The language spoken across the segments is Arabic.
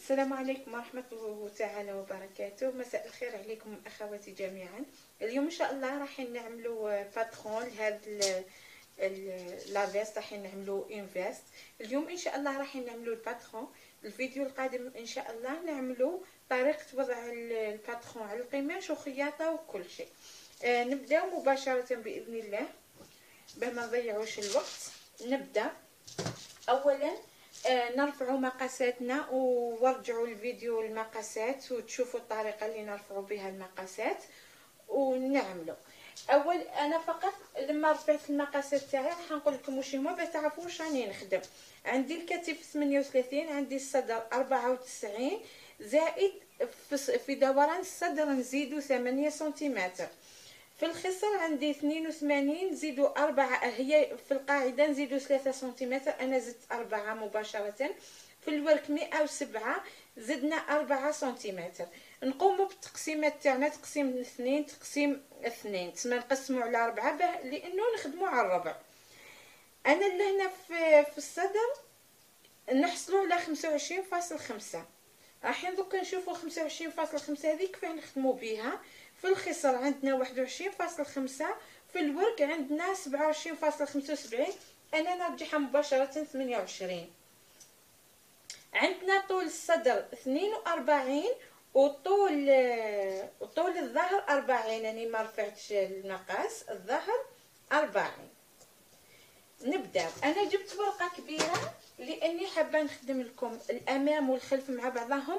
السلام عليكم ورحمة الله تعالى وبركاته. مساء الخير عليكم أخواتي جميعا. اليوم إن شاء الله راح نعملوا باترون لهذا لافيست، راح نعملوا انفيست. اليوم إن شاء الله راح نعملوا الباترون. الفيديو القادم إن شاء الله نعملوا طريقة وضع الباترون على القماش وخياطة وكل شيء. نبدأ مباشرة بإذن الله باه ما نضيعوش الوقت. نبدأ أولا نرفعوا مقاساتنا وارجعوا الفيديو المقاسات وتشوفوا الطريقة اللي نرفعوا بها المقاسات ونعملوا. اول انا فقط لما رفعت المقاسات تاعي راح نقول لكم واش هما باش تعرفوا واش راني نخدم. عندي الكتف 38، عندي الصدر 94 زائد في دوران الصدر نزيدوا 8 سنتيمتر. في الخصر عندي 82 زيدوا 4، هي في القاعده نزيدوا 3 سنتيمتر، انا زدت 4 مباشره. في الورك 107 زدنا 4 سنتيمتر. نقوموا بالتقسيمات تاعنا تقسيم 2 تقسيم 2، تسمى نقسموا على 4 لانه نخدموا على الربع. انا اللي هنا في الصدر نحصلوا على 25.5. راح دوكا نشوفوا 25.5 هذيك كيفاه نخدموا بها. في الخصر عندنا 21.5، في الورك عندنا 27.75، انا نرجعها مباشره 28. عندنا طول الصدر 42 وطول الظهر 40، يعني ما رفعتش المقاس، الظهر 40. نبدا. انا جبت ورقه كبيره لاني حابه نخدم لكم الامام والخلف مع بعضهم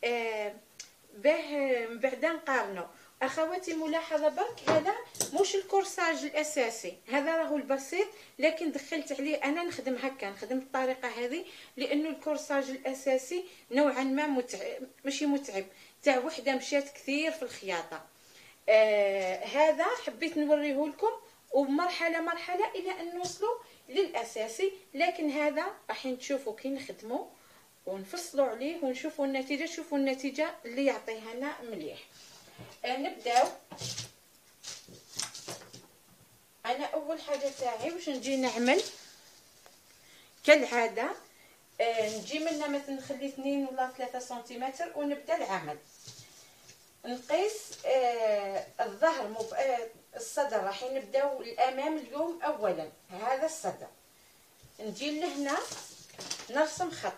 باه بعدا نقارنوا. اخواتي ملاحظه برك، هذا مش الكورساج الاساسي، هذا راهو البسيط، لكن دخلت عليه انا نخدم هكا، نخدم بالطريقه هذه لانه الكورساج الاساسي نوعا ما متعب، ماشي متعب، تاع وحده مشات كثير في الخياطه. هذا حبيت نوريه لكم ومرحله مرحله الى ان نوصلوا للاساسي، لكن هذا راح تشوفوا كي نخدموا ونفصلوا عليه ونشوفوا النتيجه. شوفوا النتيجه اللي يعطيها لنا مليح. نبداو. انا اول حاجه تاعي واش نجي نعمل كالعاده، نجي منها مثلا نخلي 2 ولا 3 سنتيمتر ونبدا العمل. نقيس الظهر الصدر، راح نبداو الامام اليوم. اولا هذا الصدر نجي لهنا نرسم خط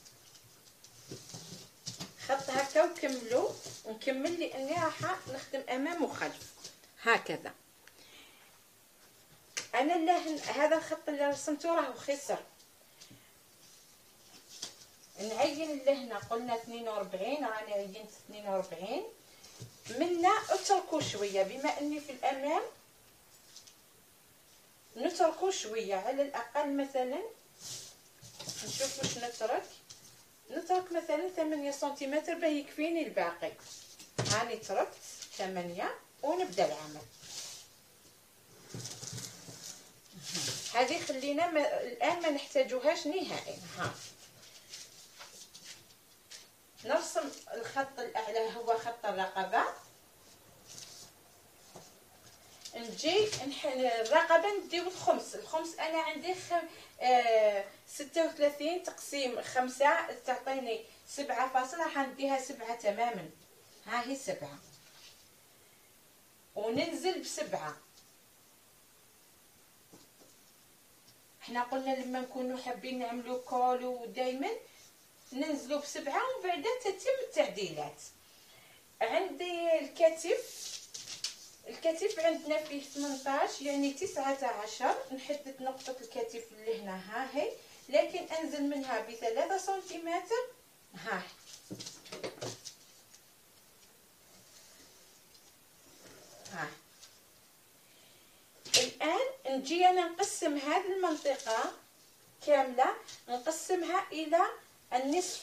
هكا وكملوا ونكمل لاني راح نخدم امام وخلف هكذا. انا هذا الخط اللي رسمته راهو خسر، نعين لهنا قلنا 42، راني عينت 42. منا اتركوا شويه، بما اني في الامام نتركوا شويه على الاقل. مثلا نشوف واش نترك مثلا 8 سنتيمتر باه يكفيني الباقي. هاني تركت 8 ونبدا العمل. هذه خلينا الان ما نحتاجوهاش نهائيا. نرسم الخط الاعلى هو خط الرقبه. نجي الرقبه نديو الخمس انا عندي 36 تقسيم 5 تعطيني 7 فاصلة، راح نديها 7 تماما. ها هي 7 وننزل ب7. احنا قلنا لما نكونوا حابين نعملوا كول ودائما ننزلوا ب7 وبعدين تتم التعديلات. عندي الكتف عندنا فيه 18 يعني 19. نحدد نقطة الكتف اللي هنا، ها هي، لكن انزل منها ب3 سنتيمتر. ها الان نجي انا نقسم هذه المنطقة كاملة، نقسمها الى النصف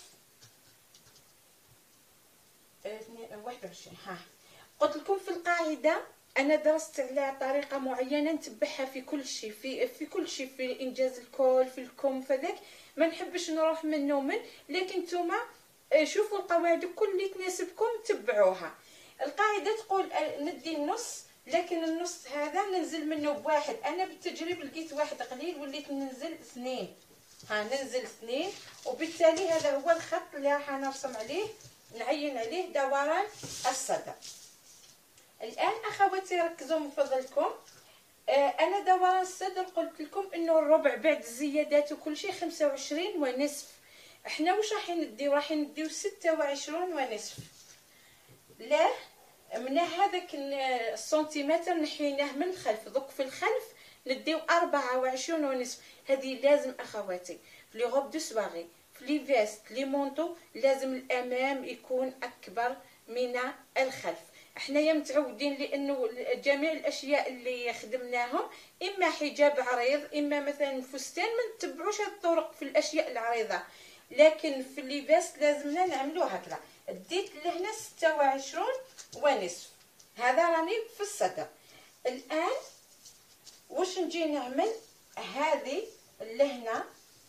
21. قلت لكم في القاعده انا درست على طريقه معينه نتبعها في كل شيء، في كل شيء، في انجاز الكول، في الكم، فذاك ما نحبش نروح من لكن نتوما شوفوا القواعد كل اللي تناسبكم تبعوها. القاعده تقول ندي النص، لكن النص هذا ننزل منه بواحد. انا بالتجريب لقيت واحد قليل وليت ننزل 2. ها ننزل 2، وبالتالي هذا هو الخط اللي راح نرسم عليه، نعين عليه دوران الصدر. الان اخواتي ركزوا من فضلكم. انا دوران الصدر قلت لكم انه الربع بعد الزيادات وكل شيء 25.5. احنا واش راح نديو؟ راح نديو 26.5. لا من هذاك السنتيمتر نحيناه من الخلف، دوك في الخلف نديو 24.5. هذه لازم اخواتي في لي غوب دو سواغي، في لي فيست، لي مونطو، لازم الامام يكون اكبر من الخلف. حنايا متعودين لانه جميع الاشياء اللي خدمناهم اما حجاب عريض اما مثلا فستان، ما نتبعوش هاد الطرق في الاشياء العريضه، لكن في اللي فيست لازمنا نعملو هكذا. ديت لهنا 26.5. هذا راني في الصدر. الان واش نجي نعمل؟ هذه لهنا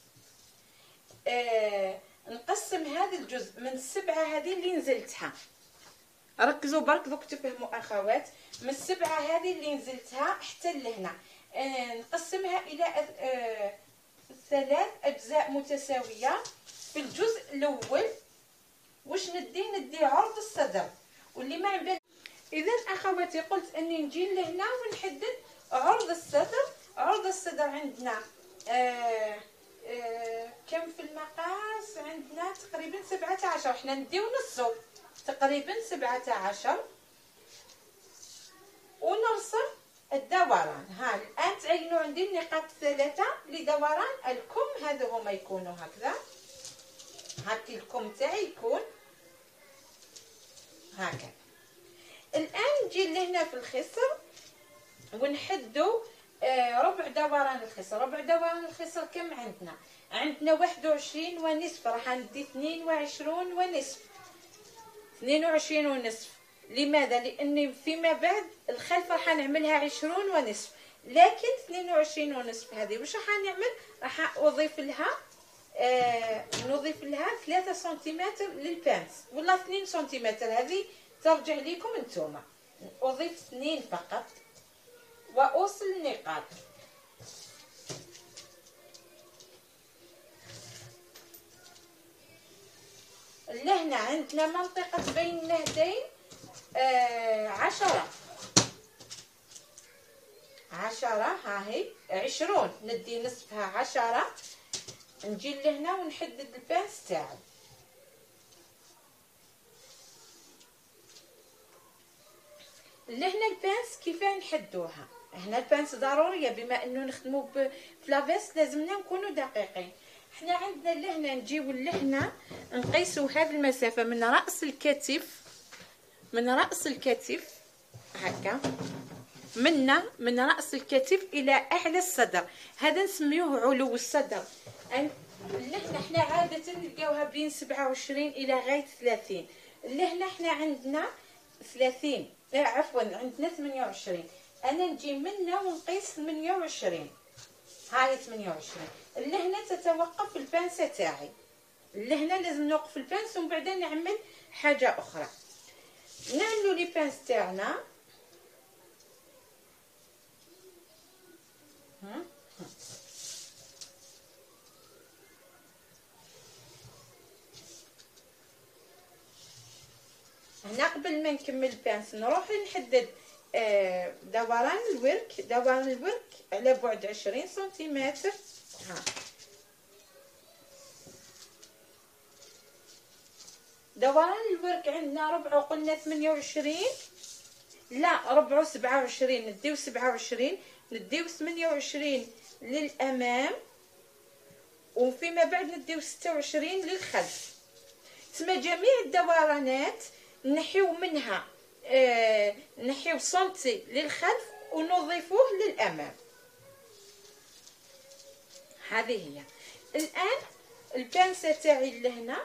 نقسم هذا الجزء من 7 هذه اللي نزلتها. ركزوا برك دوك تفهموا اخوات. من 7 هذه اللي نزلتها حتى لهنا نقسمها الى 3 اجزاء متساويه. في الجزء الاول واش ندي عرض الصدر، واللي ما عندنا. اذا اخواتي قلت اني نجي لهنا ونحدد عرض الصدر. عرض الصدر عندنا كم في المقاس؟ عندنا تقريبا 17. حنا نديو نصو تقريبا 17 ونرسم الدوران. ها الان تعينوا عندي النقاط 3 لدوران الكم. هذا هما يكونوا هكذا. هاكي الكم تاعي يكون هكذا. الان نجي لهنا في الخصر ونحدو ربع دوران الخصر. ربع دوران الخصر كم عندنا؟ عندنا 21.5. راح ندي 22.5. 22.5. لماذا؟ لاني فيما بعد الخلف راح نعملها 20.5، لكن 22.5 هذه واش راح نعمل؟ راح اضيف لها نضيف لها 3 سنتيمتر للبانس ولا 2 سنتيمتر. هذه ترجع لكم انتوما. اضيف 2 فقط واوصل النقاط. لهنا عندنا منطقة بين النهدين 10. ها هي 20. ندي نصفها 10. نجي لهنا ونحدد البانس تاعي. لهنا البانس كيفاه نحدوها؟ هنا البانس ضروريه بما انه نخدموا في لافيست لازمنا نكونوا دقيقين. حنا عندنا لهنا نجيو لهنا نقيسوا هذه المسافه من راس الكتف هكا، من راس الكتف الى اعلى الصدر. هذا نسميوه علو الصدر. لهنا حنا عاده نلقاوها بين 27 الى غايه 30. لهنا حنا عندنا 30 عفوا عندنا 28. انا نجي منا ونقيس 28. هاي 28. لهنا تتوقف البانسه تاعي. لهنا لازم نوقف البانس ومن بعد نعمل حاجه اخرى. نعملوا لي بانس تاعنا هنا. قبل ما نكمل البانس نروح نحدد دوران الورك على بعد 20 سنتيمتر. ها دوران الورك عندنا ربعه قلنا 28. لا ربعه 27. نديو 27. نديو 28 للامام وفيما بعد نديو 26 للخلف. تسمى جميع الدورانات نحيو منها نحيو سنتي للخلف ونضيفوه للامام. هذه هي. الان البانسه تاعي لهنا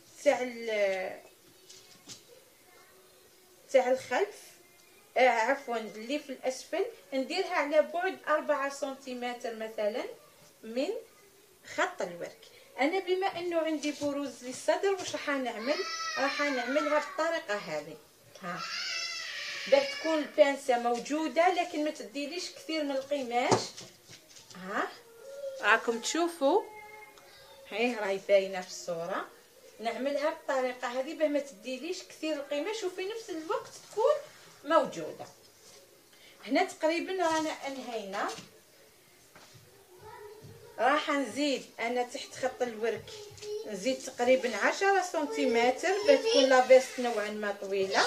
تاع الخلف عفوا اللي في الاسفل نديرها على بعد 4 سنتيمتر مثلا من خط الورك. انا بما انه عندي بروز للصدر واش راح نعمل؟ راح نعملها بالطريقه هذه. ها باش تكون البانسه موجوده لكن ما تديليش كثير من القماش. ها راكم تشوفوا هاي راهي باينه في الصوره. نعملها بالطريقه هذه باه ما تديليش كثير القماش وفي نفس الوقت تكون موجوده. هنا تقريبا رانا انهينا. راح نزيد انا تحت خط الورك، نزيد تقريبا 10 سنتيمتر باش تكون لافيست نوعا ما طويله،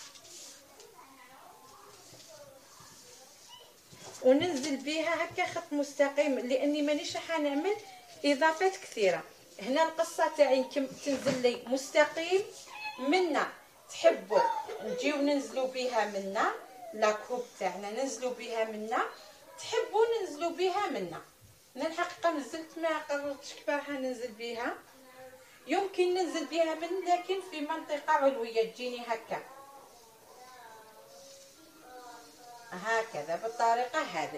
وننزل بها هكا خط مستقيم لاني مانيش راح نعمل اضافات كثيره. هنا القصه تاعي تنزل لي مستقيم، منا تحبوا نجيو ننزلوا بها منا لاكوب تاعنا، ننزلوا بها منا، تحبوا ننزلوا بها منا. انا الحقيقه نزلت ما قررتش كيف راح ننزل بها، يمكن ننزل بها من لكن في منطقه علويه تجيني هكا هكذا بالطريقه هذه.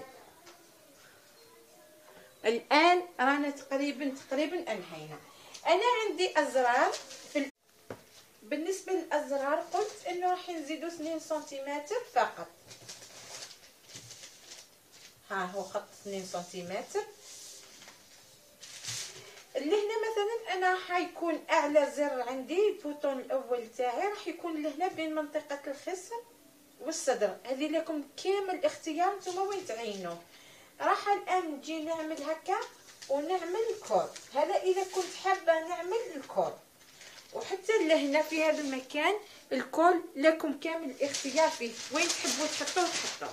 الان رانا تقريبا انهينا. انا عندي ازرار بالنسبه للازرار قلت انه راح نزيدوا 2 سنتيمتر فقط. ها هو خط 2 سنتيمتر. اللي هنا مثلا انا حيكون اعلى زر عندي البوطون الاول تاعي راح يكون لهنا بين منطقه الخصر والصدر. هذه لكم كامل اختيار نتوما وين تعينوه. راح الان نجي نعمل هكا ونعمل الكول. هذا اذا كنت حابه نعمل الكول، وحتى لهنا في هذا المكان الكول لكم كامل الاختيار فيه، وين تحبوا تحطوه تحطوه.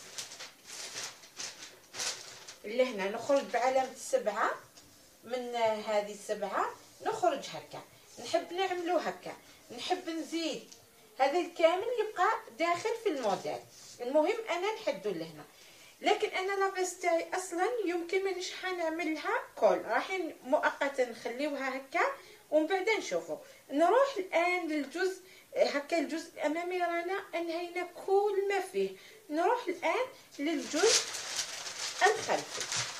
لهنا نخرج بعلامه 7 من هذه 7 نخرج هكا. نحب نعملو هكا، نحب نزيد هذا الكامل يبقى داخل في الموديل. المهم انا نحدو لهنا، لكن انا لافيست تاعي اصلا يمكن مانيش حنعملها كول، راح مؤقتا نخليوها هكا ومن بعد نشوفوا. نروح الان للجزء هكا، الجزء الامامي رانا انهينا كل ما فيه. نروح الان للجزء الخلفي.